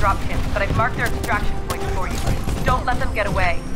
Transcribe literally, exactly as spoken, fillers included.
drop ships, but I've marked their extraction points for you. Don't let them get away.